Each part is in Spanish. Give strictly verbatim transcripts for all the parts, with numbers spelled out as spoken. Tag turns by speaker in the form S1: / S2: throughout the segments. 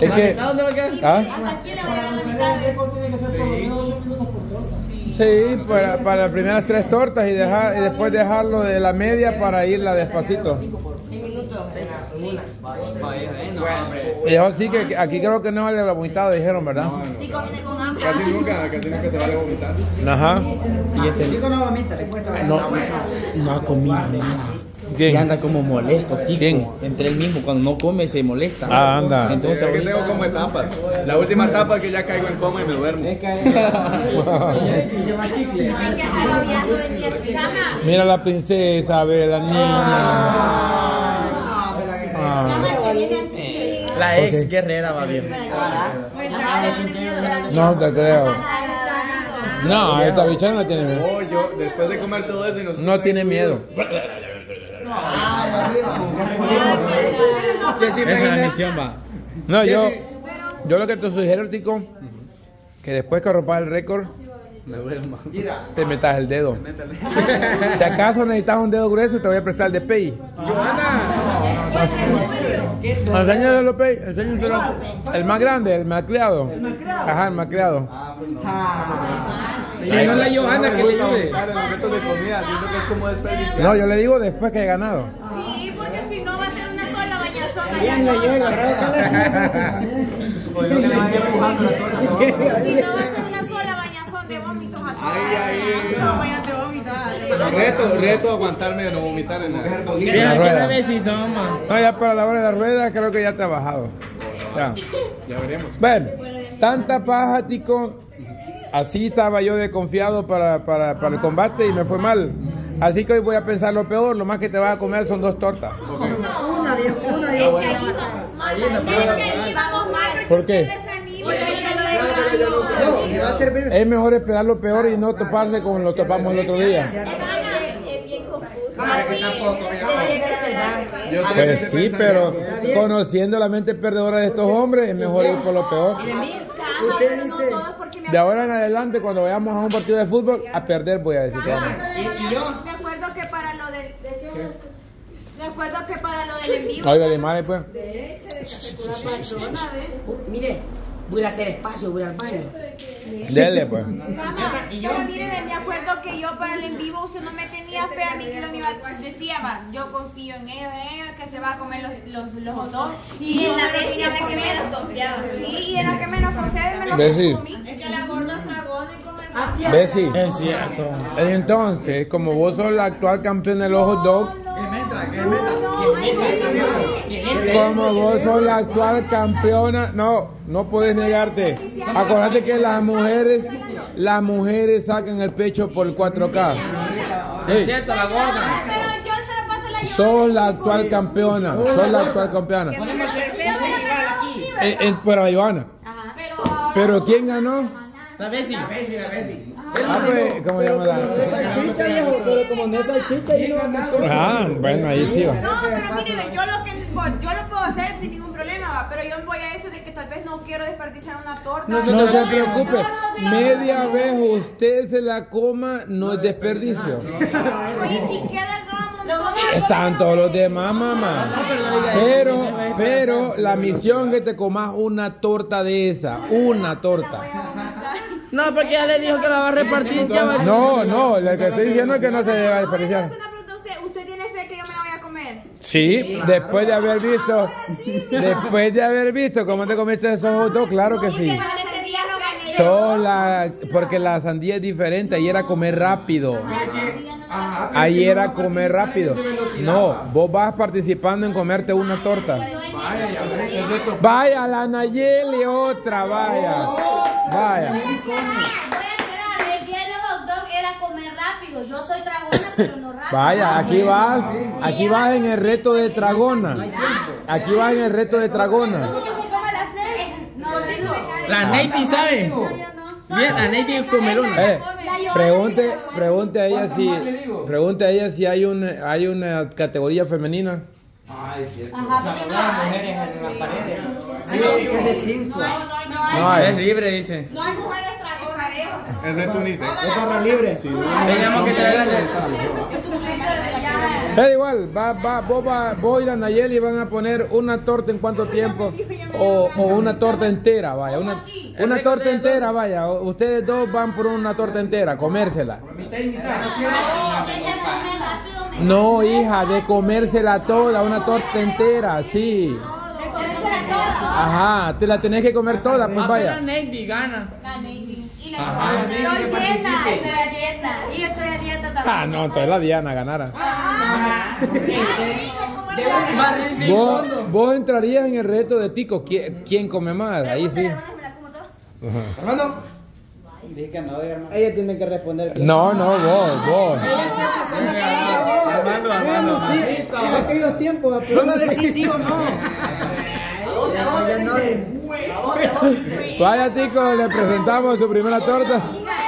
S1: Es que...
S2: ¿Dónde va a quedar?
S1: ¿Ah?
S3: Hasta aquí le voy a dar la mitad.
S1: Sí, para, para las primeras tres tortas y dejar y después dejarlo de la media para irla despacito. Y yo sí que aquí creo que no vale la vomitada, dijeron, ¿verdad?
S3: Tico viene con hambre.
S4: Casi nunca, casi nunca se vale vomitar.
S1: Ajá.
S2: Y este
S5: Tico no vomita, le cuesta.
S2: no, no ha comido nada. Y
S1: ¿Quién?
S2: anda como molesto, Tico.
S1: ¿Quién?
S2: Entre él mismo, cuando no come se molesta.
S1: Ah, anda.
S2: Entonces
S4: Sí, es que
S2: ahorita-
S4: tengo como etapas. La última etapa es que ya caigo en coma y me duermo.
S5: Lleva chicle.
S3: Hay que estar babeando en mi cama.
S1: Mira la princesa, ve la niña. Ah.
S3: Cama que viene así.
S2: La ex
S1: Ok.
S2: guerrera va bien.
S1: No te creo. No, esta bicha no tiene miedo.
S4: Oh, yo, después de comer todo eso y nosotros
S1: No
S4: ahí
S1: tiene
S4: subidos,
S1: miedo.
S2: Esa es la misión, va.
S1: No, yo, yo lo que te sugiero, Tico, que después que rompas el récord,
S4: me duermo.
S1: te metas el dedo. Si acaso necesitas un dedo grueso, te voy a prestar el de Pei. Enséñaselo, Pei, enséñaselo. El más grande, el más criado. Ajá, el más criado.
S2: Si no la Johanna que le ayude.
S4: En momentos de comida, siento que es como desperdiciar.
S1: No, yo le digo después que he ganado.
S3: Sí, porque si no va a ser una sola bañazona.
S5: Bien le llega,
S3: Si no va a ser una sola bañazón de vómitos aquí.
S4: Ay, ay,
S3: No vayan de vomitar.
S4: Reto, reto aguantarme de no vomitar en nada.
S2: Mira que la vez sí son, ma.
S1: No, ya para la hora de la rueda creo que ya te ha bajado. Ya.
S4: Ya veremos.
S1: Bueno, tanta paja, Tico. Así estaba yo desconfiado para, para, para el combate y me fue mal. Así que hoy voy a pensar lo peor. Lo más que te vas a comer son dos tortas.
S5: Una vieja, una vieja.
S1: ¿Por qué?
S5: No, le va a servir.
S1: Es mejor esperar lo peor y no toparse como lo topamos el otro día.
S3: Es bien confuso.
S4: Yo soy
S1: Pues
S4: ese
S1: sí,
S4: pensamiento.
S1: pero conociendo la mente perdedora de estos hombres, es mejor ir por lo peor.
S5: Usted dice.
S1: De ahora en adelante, cuando vayamos a un partido de fútbol, a perder voy a decir que vamos.
S3: De acuerdo que para lo del... De acuerdo que para lo del en vivo...
S1: Oiga, de madre, pues.
S6: Mire, voy a hacer espacio, voy al baño.
S1: Dele, pues.
S3: Pero mire, me acuerdo que yo para el en vivo usted no me tenía fe a mí que lo me iba a decía, va, yo confío en ella, en ella, que se va a comer los, los, los hot dogs. Y en la vez que menos confiaba. Sí, y en la que menos confiaba y me lo
S1: Bessie.
S3: comí. Es que la gorda es dragona y comer más.
S1: Bessie.
S2: Es cierto.
S1: Entonces, como vos sos la actual campeona de los hot dogs, como vos sos la actual campeona, no, no puedes negarte. Acuérdate que las mujeres, las mujeres sacan el pecho por cuatro K.
S2: Es cierto, la gorda.
S3: Pero yo se lo paso la
S1: Sos la actual campeona, sos la actual campeona. Eh, eh, pero Ivana, pero ¿quién ganó?
S2: La Bessie.
S1: Ah, pues, ¿cómo se llama la?
S5: Salchicha, viejo, pero como no es salchicha, y no va a comprar.
S1: Ah, bueno, ahí sí va.
S3: No, pero mire, yo lo que yo lo puedo hacer sin ningún problema, va, pero yo voy a eso de que tal vez no quiero desperdiciar una torta.
S1: No se preocupe, media vez usted se la coma, no es desperdicio.
S3: Oye, si queda el gramo, no.
S1: Están todos los demás, mamá. Pero, pero la misión es que te comas una torta de esa, una torta.
S2: No, porque ya le dijo que la va a repartir. Ya va.
S1: No, no, lo que estoy diciendo es que no se debe desperdiciar.
S3: Una pregunta, ¿usted, ¿usted tiene fe que yo me la voy a comer?
S1: Sí, después de haber visto, después de haber visto cómo te comiste esos hot dogs, claro que sí.
S3: Para ese día no gané.
S1: Sola, porque la sandía es diferente, ahí era comer rápido. Ahí era comer rápido. No, vos vas participando en comerte una torta. Vaya, la Nayeli, otra, vaya. Vaya.
S3: Voy a aclarar, el día de los hot dogs era comer rápido. Yo soy dragona, pero no rápido.
S1: Vaya, aquí vas, aquí vas en el reto de Dragona. Aquí vas en el reto de Dragona.
S3: No, digo.
S2: La Navy, ¿sabe? Bien, la Navy es comelona.
S1: Eh, pregunte, pregunte a ella si, pregunte a ella si hay una, hay una categoría femenina.
S3: Ajá, porque no hay.
S5: Sí, que es de cinco.
S1: No hay.
S2: Es libre, dice.
S3: No hay mujeres dragonas.
S4: El reto unisex.
S5: Es barra libre.
S2: Teníamos que traer la de
S3: Es tu momento de brillar.
S1: Es igual, va, va, vos, va, vos y la Nayeli van a poner una torta en cuánto tiempo o, o una torta entera, vaya, una, una torta entera, vaya, o- ustedes dos van por una torta entera, comérsela. No, hija, de comérsela toda, una torta entera, sí. Ajá, te la tenés que comer toda, pues
S2: La
S1: vaya.
S2: Navy gana.
S3: La Navy. Y la
S1: Ajá.
S3: Estoy llena, estoy a dieta. Y estoy a dieta también.
S1: Ah, no, entonces la Diana ganara.
S2: Barril sin
S1: Vos,
S2: fondo.
S1: vos entrarías en el reto de Tico, ¿quién, quién come más? Ahí sí.
S2: Hermano.
S5: Dije que no, hermano. Ella tiene que responder. que-
S1: No, no, vos, vos.
S4: Armando, Armando.
S5: Sí, en aquellos tiempos.
S2: Solo decisivo no.
S1: Vaya chicos, le presentamos su primera torta.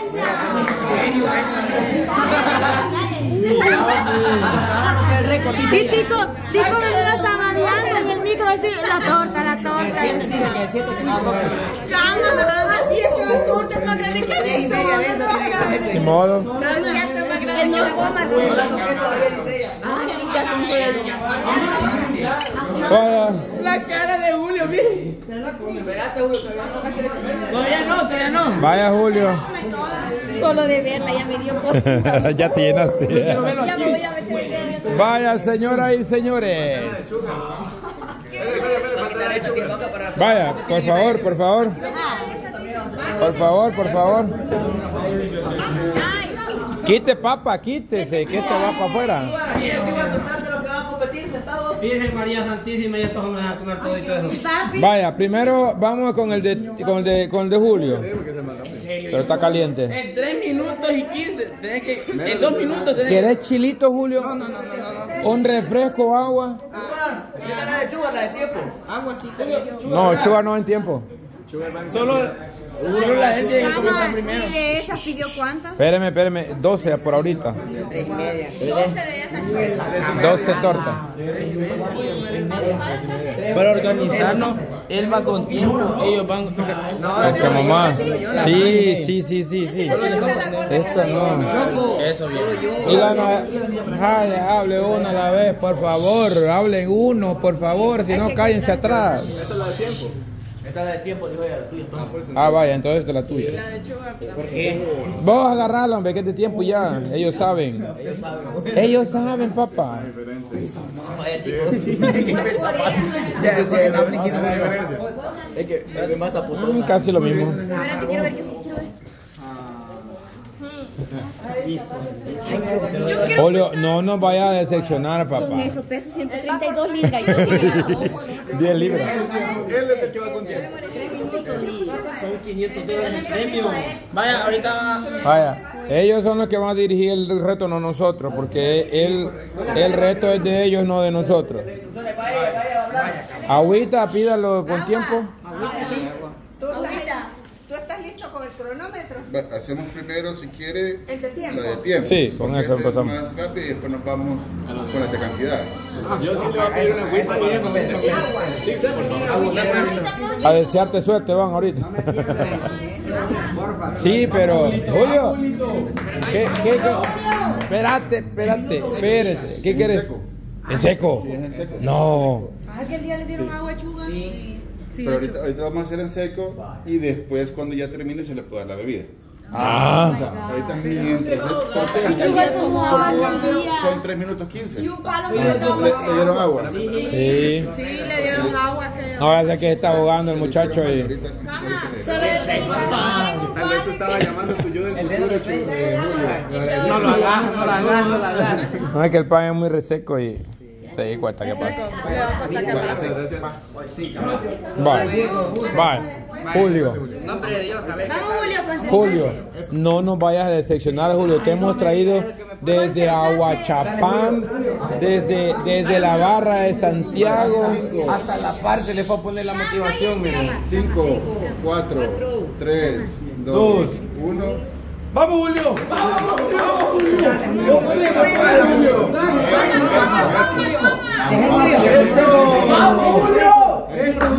S3: Sí, Tico, Tico me lo estaba viendo en el micro así, la torta, la torta.
S6: Dice que es cierto que no hago.
S3: Calma, así es que la torta es más grande que esto.
S1: Ni modo.
S3: Calma, que no coman. Ah, aquí se hace un juego.
S1: Vaya.
S2: La cara de Julio, miren. Todavía no, todavía no.
S1: Vaya Julio.
S3: Solo de verla ya me dio cosa.
S1: Ya te llenaste.
S3: Ya me voy a meter.
S1: Vaya señoras y señores. Vaya, por favor, por favor. Por favor, por favor. Quite papa, quítese, que esto va para afuera.
S5: Virgen María Santísima y estos hombres van a comer todo y todo eso.
S1: Vaya, primero vamos con el de con el de con el de Julio. Pero está caliente.
S2: En tres minutos y quince. Tenés que. En dos minutos tenés que.
S1: ¿Quieres chilito, Julio?
S2: No, no, no, no, no.
S1: Un refresco, agua.
S2: Agua sí,
S1: No, chuga no en tiempo.
S2: Solo. Solo la gente tiene que comenzar primero.
S3: ¿Y de esas pidió cuántas?
S1: Espéreme, espéreme, doce por ahorita.
S3: doce de esas.
S1: doce tortas.
S2: Para organizarnos, él va con tiempo, ellos van.
S1: Esta mamá. Sí, sí, sí, sí, sí. Esta no.
S2: Eso bien.
S1: Y la ma- Ay, hable uno a la vez, por favor. Hablen uno, por favor, si no cállense atrás.
S6: Esta es la de tiempo, dijo ella, la tuya.
S1: Ah, vaya, entonces esta es la tuya. Vos agarralo, hombre, que es de tiempo ya. Ellos saben. Ellos saben, papá.
S6: Vaya, chicos. Ya decía, no apliqué la diferencia. Es que es más
S1: Mm,
S6: aputón.
S1: casi lo mismo.
S3: Ahora te quiero ver, yo quiero ver.
S1: Julio, no nos vaya a decepcionar,
S3: Con
S1: papá.
S3: eso peso ciento treinta y dos libras. Yo sí
S1: diez libras.
S4: Él es el que va con tiempo.
S5: Son quinientos dólares en premio.
S2: Vaya, ahorita.
S1: Vaya, ellos son los que van a dirigir el reto, no nosotros, porque el, el reto es de ellos, no de nosotros. Agüita, pídalo con tiempo.
S7: ¿Tú estás, ¿Tú estás listo con el cronómetro?
S8: Va- Hacemos primero, si quiere,
S7: ¿El de tiempo?
S8: la de tiempo.
S1: Sí, con
S8: porque
S1: eso
S8: ese
S1: empezamos.
S8: Es más rápido y después nos vamos con las de cantidad.
S4: Yo sí le voy a pedir una agüita.
S1: A desearte suerte van ahorita. Sí, pero Julio, ¿qué, qué, qué? Espérate, espérate, espérate. ¿Qué quieres?
S8: seco.
S1: ¿En seco?
S8: Sí, es en seco.
S1: No.
S3: Aquel día le dieron agua chuga.
S8: Pero ahorita, ahorita lo vamos a hacer en seco y después cuando ya termine se le puede dar la bebida.
S1: Ah.
S8: O sea, ahorita mientras
S3: Chuga tomó agua aquel día.
S8: son tres minutos quince.
S3: Y un palo
S8: ¿Le,
S3: me lo tomó.
S8: le dieron agua?
S1: Sí.
S3: Sí, le dieron agua. Que...
S1: No, vaya a ser que está ahogando el muchacho y...
S8: Ahorita, ahorita le-
S3: Solo le dieron
S4: Tal vez te estaba llamando tu yo del futuro, chico.
S2: No lo hagas, no lo hagas, no lo hagas.
S1: No, es que el pan es muy reseco y... Te di cuenta que pasa. Vale, vale. Julio.
S2: Nombre de Dios, cabeza.
S3: Vamos, Julio, con
S1: Julio, no nos vayas a decepcionar, Julio. Te hemos traído desde Aguachapán, desde, desde la barra de Santiago.
S2: Hasta la par se le fue a poner la motivación, miren.
S8: cinco, cuatro, tres, dos, uno.
S2: ¡Vamos, Julio!
S5: ¡Vamos, Julio!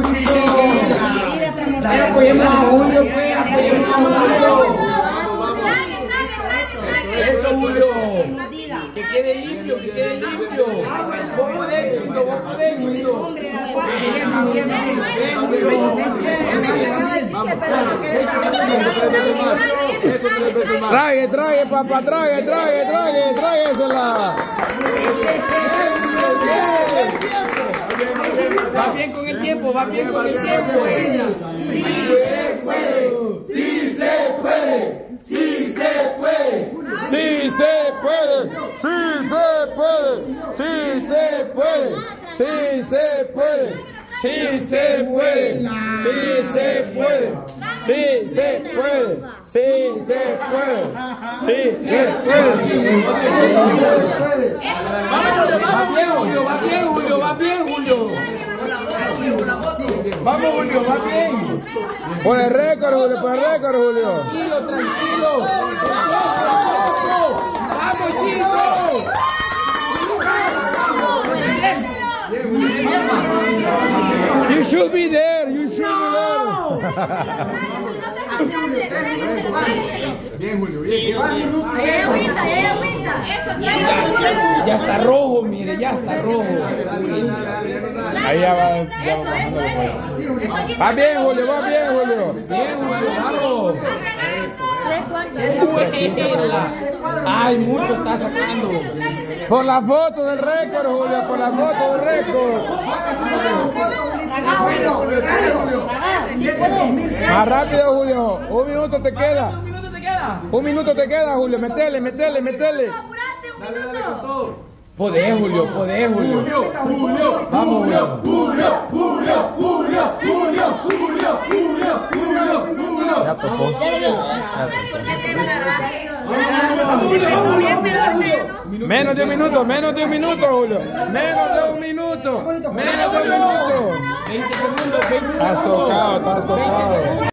S5: Apoyemos a Julio, pues, apoyemos a Julio.
S2: ¡Eso, Julio!
S3: Diga.
S2: ¿Qué
S6: quede limpio, que quede limpio. Vos podés, Chito, vos podés, Chito. Bien, bien, bien.
S1: Trague, trague, papá, trague, trague, trague, tráguesela.
S6: Va bien con el tiempo, va bien con el tiempo.
S9: Sí se puede, sí se puede, sí se puede.
S1: Sí se puede, sí se puede, sí se puede, sí se puede, sí se puede, sí se puede, sí se puede, sí se puede, sí se puede.
S6: Va bien, Julio, va bien, Julio, va bien, Julio. Vamos, Julio, va bien.
S1: Por el récord, Julio, por el récord, Julio.
S6: Tranquilo, tranquilo. ¡Vamos, chicos!
S1: You should be there, you should be
S6: Bien, Julio, bien.
S3: Ya,
S6: ya está rojo, mire, ya está rojo.
S1: Ahí ya va, ya va bajándole fuego. Va bien, Julio, va bien, Julio.
S6: Bien, Julio, vamos. Ay, mucho está sacando.
S1: Por la foto del récord, Julio, por la foto del récord. Más rápido, Julio. Un minuto te queda. Un minuto te queda, Julio. Metele, metele, metele.
S6: Podés, Julio, podés, Julio. Vamos, Julio.
S9: Julio, Julio, Julio, Julio, Julio, Julio, Julio, Julio.
S1: Ya tocó. Menos de un minuto, menos de un minuto, Julio. Menos de un minuto. Menos de un minuto.
S6: veinte segundos, veinte
S1: Está
S6: segundos.
S1: socado, está socado.